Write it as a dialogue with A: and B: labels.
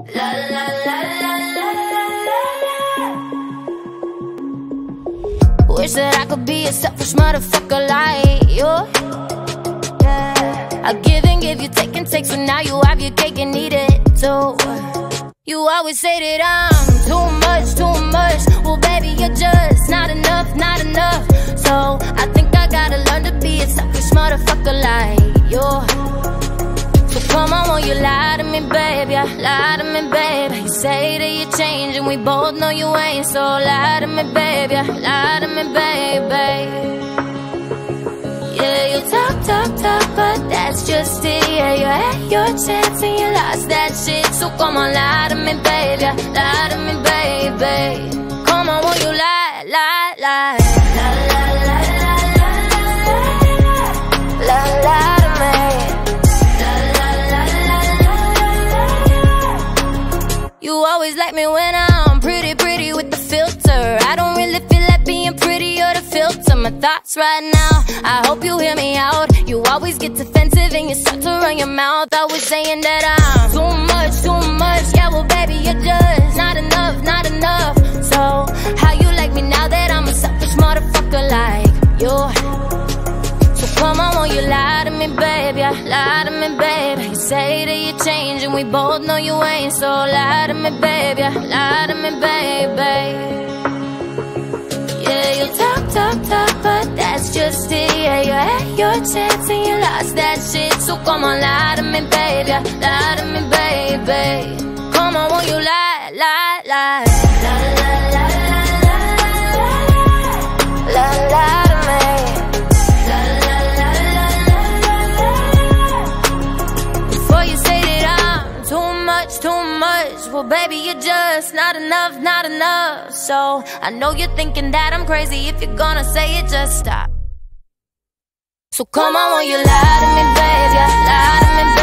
A: La la la la la la la. Wish that I could be a selfish motherfucker like you. Yeah. I give and give, you take and take, so now you have your cake and eat it too. You always say that I'm too much, too much. Well, baby, you're just not enough, not enough. So I think I gotta learn to be a selfish motherfucker like you. So come on, won't you lie to me, baby? Yeah, lie to me, baby. You say that you're changing, we both know you ain't. So lie to me, baby. Yeah, lie to me, baby. Yeah, you talk, talk, talk, but that's just it. Yeah, you had your chance and you lost that shit. So come on, lie to me, baby. Yeah, lie to me, baby. Come on, won't you lie, lie, lie? La, la, la, la, la, la, la, lie to me. La, la, la, la, la, la. You always like me when I'm pretty, pretty with the filter. I don't really feel like being pretty or the filter my thoughts right now. I hope you hear me out. You always get defensive and you start to run your mouth. I was saying that I'm too much, too much. Yeah, well, baby, you're just not enough, not enough. So how you like me now that I'm a selfish motherfucker like you? So come on, won't you lie to me, baby? Yeah, lie to me, baby. You say that you're changing, we both know you ain't. So lie to me, baby. Yeah, lie to me, baby. Yeah, you talk, talk, talk, but that's just it. Yeah, you had your chance and you lost that shit. So come on, lie to me, baby. Yeah, lie to me, baby. Come on, won't you lie, lie, lie? La, la, la, la, la, la, la, lie to me. La, la, la, la, la, la, la. Before you say that I'm too much, too much. Well, baby, you're just not enough, not enough. So I know you're thinking that I'm crazy. If you're gonna say it, just stop. So come on, won't you lie to me, baby? Yeah, lie to me,